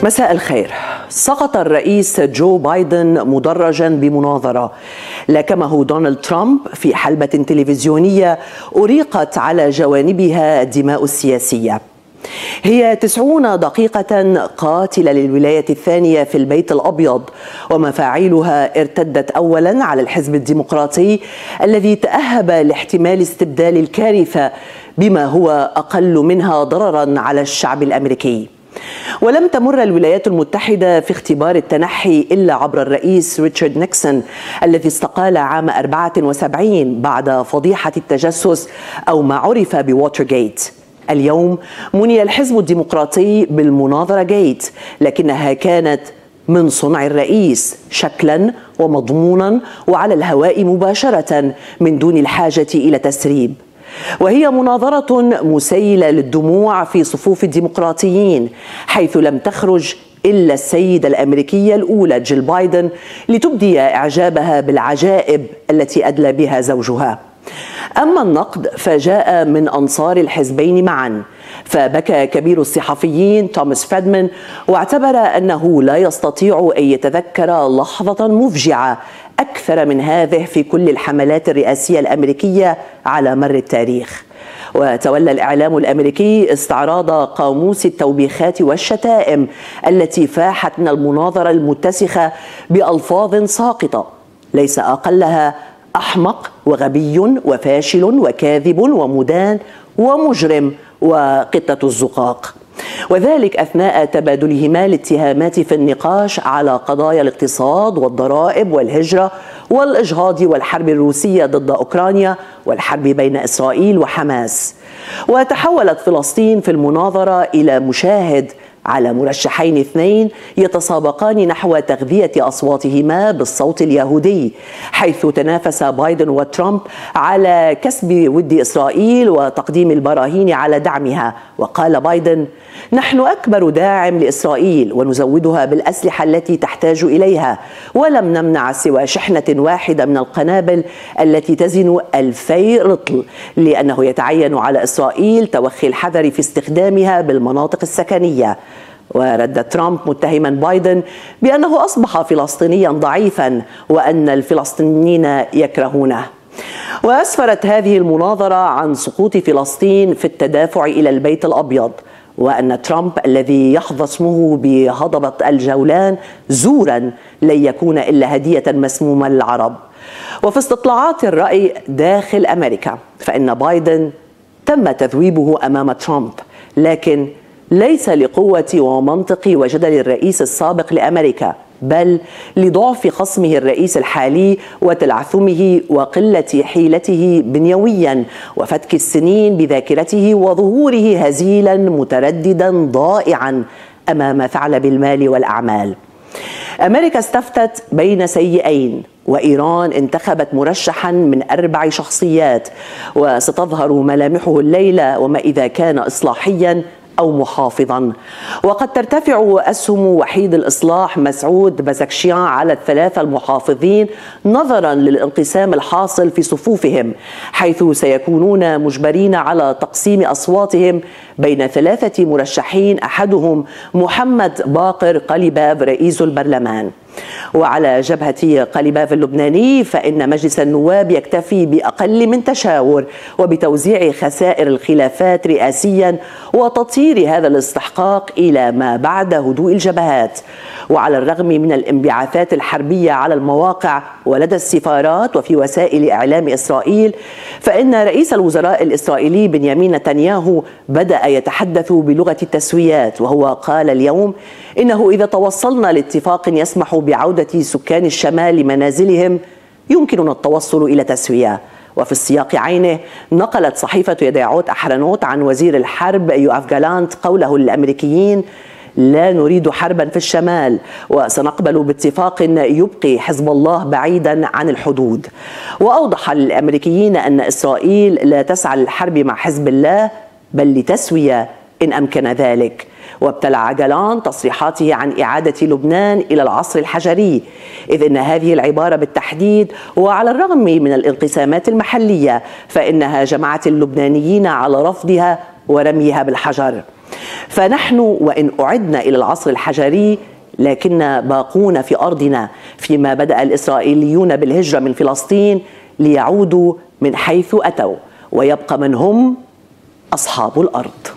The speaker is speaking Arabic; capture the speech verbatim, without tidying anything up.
مساء الخير. سقط الرئيس جو بايدن مدرجا بمناظرة لاكمه دونالد ترامب في حلبة تلفزيونية أريقت على جوانبها الدماء السياسية. هي تسعون دقيقة قاتلة للولاية الثانية في البيت الأبيض، ومفاعيلها ارتدت أولا على الحزب الديمقراطي الذي تأهب لاحتمال استبدال الكارثة بما هو أقل منها ضررا على الشعب الأمريكي. ولم تمر الولايات المتحدة في اختبار التنحي إلا عبر الرئيس ريتشارد نيكسون الذي استقال عام أربعة وسبعين بعد فضيحة التجسس أو ما عرف بواترغيت. اليوم مني الحزب الديمقراطي بالمناظرة جيت، لكنها كانت من صنع الرئيس شكلا ومضمونا وعلى الهواء مباشرة من دون الحاجة إلى تسريب. وهي مناظرة مسيلة للدموع في صفوف الديمقراطيين، حيث لم تخرج إلا السيدة الأمريكية الأولى جيل بايدن لتبدي إعجابها بالعجائب التي أدلى بها زوجها. أما النقد فجاء من أنصار الحزبين معا، فبكى كبير الصحفيين توماس فريدمان واعتبر أنه لا يستطيع أن يتذكر لحظة مفجعة أكثر من هذه في كل الحملات الرئاسية الأمريكية على مر التاريخ. وتولى الإعلام الأمريكي استعراض قاموس التوبيخات والشتائم التي فاحت من المناظرة المتسخة بألفاظ ساقطة ليس أقلها أحمق وغبي وفاشل وكاذب ومدان ومجرم وقطة الزقاق، وذلك أثناء تبادلهما الاتهامات في النقاش على قضايا الاقتصاد والضرائب والهجرة والإجهاض والحرب الروسية ضد أوكرانيا والحرب بين إسرائيل وحماس. وتحولت فلسطين في المناظرة إلى مشاهد على مرشحين اثنين يتسابقان نحو تغذية أصواتهما بالصوت اليهودي، حيث تنافس بايدن وترامب على كسب ود إسرائيل وتقديم البراهين على دعمها. وقال بايدن: نحن أكبر داعم لإسرائيل ونزودها بالأسلحة التي تحتاج إليها، ولم نمنع سوى شحنة واحدة من القنابل التي تزن ألفي رطل، لأنه يتعين على إسرائيل توخي الحذر في استخدامها بالمناطق السكنية. ورد ترامب متهما بايدن بأنه أصبح فلسطينيا ضعيفا وأن الفلسطينيين يكرهونه. وأسفرت هذه المناظرة عن سقوط فلسطين في التدافع إلى البيت الأبيض، وأن ترامب الذي يحظى اسمه بهضبة الجولان زورا لن يكون إلا هدية مسمومة للعرب. وفي استطلاعات الرأي داخل أمريكا فإن بايدن تم تذويبه أمام ترامب، لكن ليس لقوة ومنطق وجدل الرئيس السابق لأمريكا، بل لضعف خصمه الرئيس الحالي وتلعثمه وقلة حيلته بنيويا وفتك السنين بذاكرته وظهوره هزيلا مترددا ضائعا أمام ثعلب المال والأعمال. أمريكا استفتت بين سيئين، وإيران انتخبت مرشحا من أربع شخصيات، وستظهر ملامحه الليلة وما إذا كان إصلاحيا أو محافظا. وقد ترتفع أسهم وحيد الإصلاح مسعود بازكشيان على الثلاثة المحافظين نظرا للانقسام الحاصل في صفوفهم، حيث سيكونون مجبرين على تقسيم أصواتهم بين ثلاثة مرشحين، أحدهم محمد باقر قليباف رئيس البرلمان. وعلى جبهة قليباف اللبناني فإن مجلس النواب يكتفي بأقل من تشاور وبتوزيع خسائر الخلافات رئاسيا وتطيير هذا الاستحقاق إلى ما بعد هدوء الجبهات. وعلى الرغم من الانبعاثات الحربية على المواقع ولدى السفارات وفي وسائل إعلام إسرائيل، فإن رئيس الوزراء الإسرائيلي بنيامين نتنياهو بدأ يتحدث بلغة التسويات، وهو قال اليوم إنه إذا توصلنا لاتفاق يسمح بعودة سكان الشمال لمنازلهم يمكننا التوصل إلى تسوية. وفي السياق عينه نقلت صحيفة يداعوت أحرنوت عن وزير الحرب يوآف جالانت قوله للأمريكيين: لا نريد حربا في الشمال، وسنقبل باتفاق يبقي حزب الله بعيدا عن الحدود. وأوضح للأمريكيين أن إسرائيل لا تسعى للحرب مع حزب الله بل لتسوية إن أمكن ذلك. وابتلع جالان تصريحاته عن إعادة لبنان إلى العصر الحجري، إذ إن هذه العبارة بالتحديد وعلى الرغم من الانقسامات المحلية فإنها جمعت اللبنانيين على رفضها ورميها بالحجر. فنحن وإن أعدنا إلى العصر الحجري لكن باقون في أرضنا، فيما بدأ الإسرائيليون بالهجرة من فلسطين ليعودوا من حيث أتوا، ويبقى من هم أصحاب الأرض.